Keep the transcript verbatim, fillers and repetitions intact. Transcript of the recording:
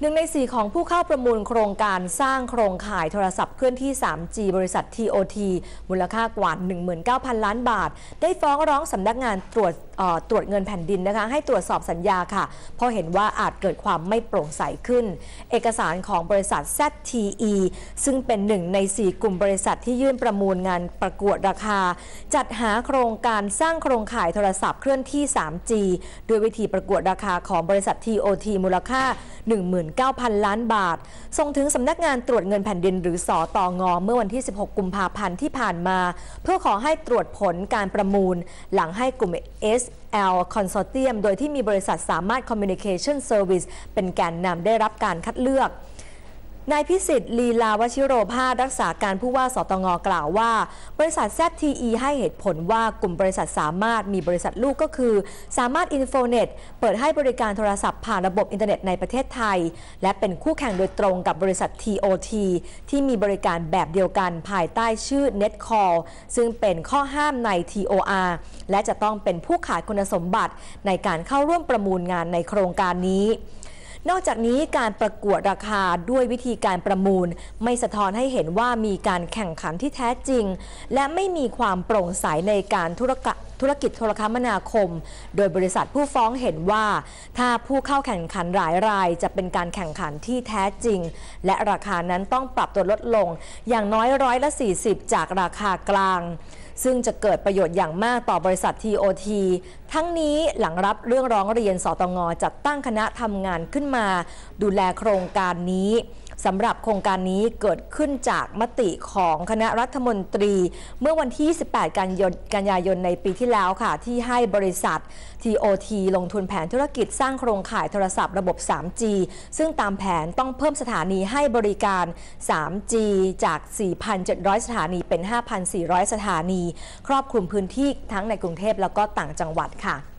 หนึ่งในสี่ของผู้เข้าประมูลโครงการสร้างโครงข่ายโทรศัพท์เคลื่อนที่ ทรี จี บริษัท ที โอ ที มูลค่ากว่า หนึ่งหมื่นเก้าพัน ล้านบาทได้ฟ้องร้องสำนักงานตรวจตรวจเงินแผ่นดินนะคะให้ตรวจสอบสัญญาค่ะเพราะเห็นว่าอาจเกิดความไม่โปร่งใสขึ้นเอกสารของบริษัท แซด ที อี ซึ่งเป็นหนึ่งในสี่กลุ่มบริษัทที่ยื่นประมูลงานประกวดราคาจัดหาโครงการสร้างโครงข่ายโทรศัพท์เคลื่อนที่ ทรี จี โดยวิธีประกวดราคาของบริษัท ที โอ ที มูลค่า หนึ่งหมื่นเก้าพัน ล้านบาทส่งถึงสำนักงานตรวจเงินแผ่นดินหรือสตง.เมื่อวันที่ สิบหก กุมภาพันธ์ที่ผ่านมาเพื่อขอให้ตรวจผลการประมูลหลังให้กลุ่ม เอส แอล Consortium โดยที่มีบริษัทสามารถ Communication Service เป็นแกนนำได้รับการคัดเลือกนายพิสิทธิ์ลีลาวชิโรภาสรักษาการผู้ว่าสตง.กล่าวว่าบริษัท แซด ที อี ให้เหตุผลว่ากลุ่มบริษัทสามารถมีบริษัทลูกก็คือสามารถอินโฟเน็ตเปิดให้บริการโทรศัพท์ผ่านระบบอินเทอร์เน็ตในประเทศไทยและเป็นคู่แข่งโดยตรงกับบริษัท ที โอ ที ที่มีบริการแบบเดียวกันภายใต้ชื่อ NetCall ซึ่งเป็นข้อห้ามใน ที โอ อาร์ และจะต้องเป็นผู้ขาดคุณสมบัติในการเข้าร่วมประมูลงานในโครงการนี้นอกจากนี้การประกวดราคาด้วยวิธีการประมูลไม่สะท้อนให้เห็นว่ามีการแข่งขันที่แท้จริงและไม่มีความโปร่งใสในการธุรกะธุรกิจโทรคมนาคมโดยบริษัทผู้ฟ้องเห็นว่าถ้าผู้เข้าแข่งขันหลายรายจะเป็นการแข่งขันที่แท้จริงและราคานั้นต้องปรับตัวลดลงอย่างน้อยร้อยละสี่สิบจากราคากลางซึ่งจะเกิดประโยชน์อย่างมากต่อบริษัท ที โอ ที ทั้งนี้หลังรับเรื่องร้องเรียนสตง.จัดตั้งคณะทำงานขึ้นมาดูแลโครงการนี้สำหรับโครงการนี้เกิดขึ้นจากมติของคณะรัฐมนตรีเมื่อวันที่ ยี่สิบแปด กันยายนในปีที่แล้วค่ะที่ให้บริษัท ที โอ ที ลงทุนแผนธุรกิจสร้างโครงข่ายโทรศัพท์ระบบ ทรี จี ซึ่งตามแผนต้องเพิ่มสถานีให้บริการ ทรี จี จาก สี่พันเจ็ดร้อย สถานีเป็น ห้าพันสี่ร้อย สถานีครอบคลุมพื้นที่ทั้งในกรุงเทพแล้วก็ต่างจังหวัดค่ะ